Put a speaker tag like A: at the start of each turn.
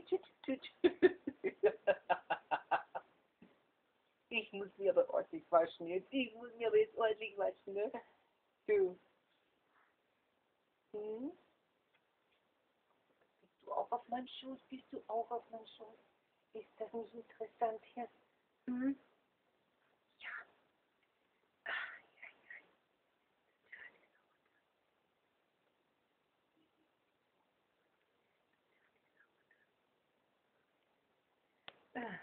A: Ich muss mir aber ordentlich waschen jetzt. Ich muss mir aber jetzt ordentlich waschen, ne? Du. Hm? Bist du auch auf meinem Schoß? Bist du auch auf meinem Schoß? Ist das nicht interessant hier? Hm? Ja. Ach, ja, ja.